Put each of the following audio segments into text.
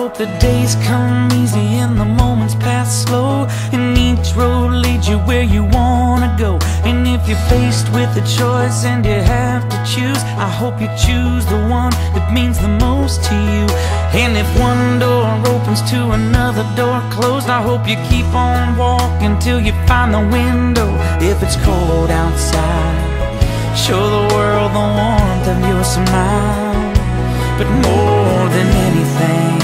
hope the days come easy and the moments pass slow, and each road leads you where you wanna go. And if you're faced with a choice and you have to choose, I hope you choose the one that means the most to you. And if one door opens to another door closed, I hope you keep on walking till you find the window. If it's cold outside, show the world the warmth of your smile. But more than anything,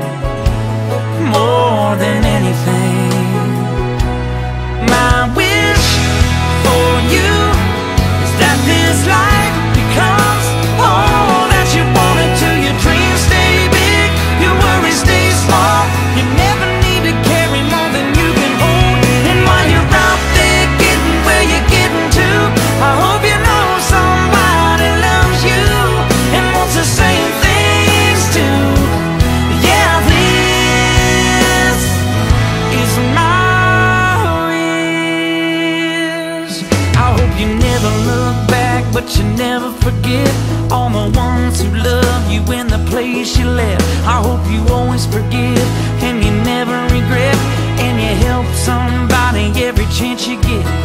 more than anything, my wish for you is that this life becomes all that you want it to. Your dreams stay big, your worries stay small. You never need to carry more than you can hold. And while you're out there getting where you're getting to, I hope you know somebody loves you and wants the same things too. Yeah, this is my wish. I hope you never look back, but you never forget all the ones who love you in the place you left. I hope you always forgive and you never regret, and you help somebody every chance you get.